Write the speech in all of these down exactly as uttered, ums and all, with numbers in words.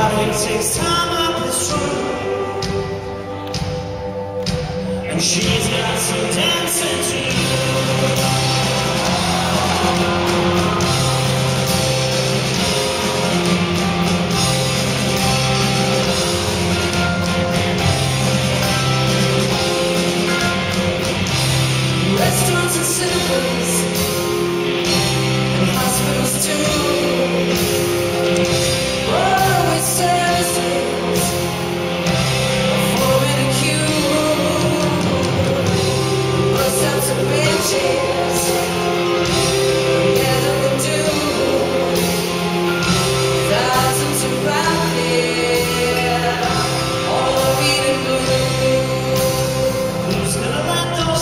Heartache takes time up, it's true. And she's got some dancing to do. Restaurants and cinemas and hospitals too. Broadway services for ridicule. Bus stops and benches, together will do. Thousands around here, all are reading blue. Who's gonna let those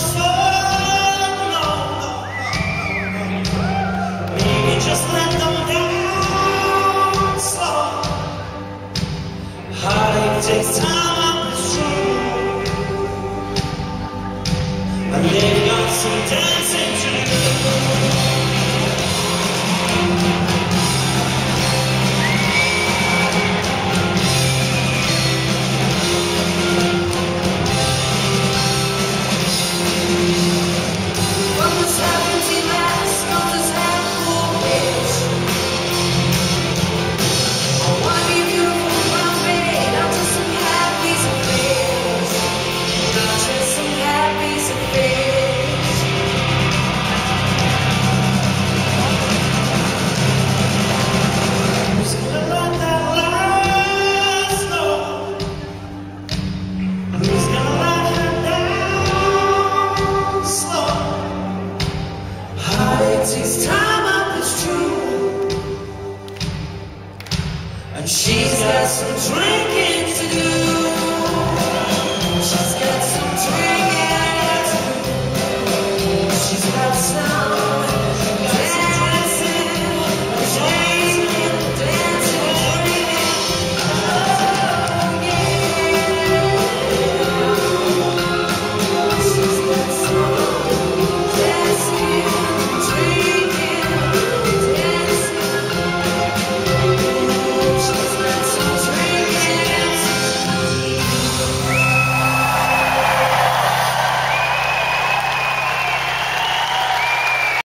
just let them down slow. Heartache takes time up, it's true. And they've got some dancing to do. What was happening to last? What was takes time up, it's true. And she's got some drinking to do.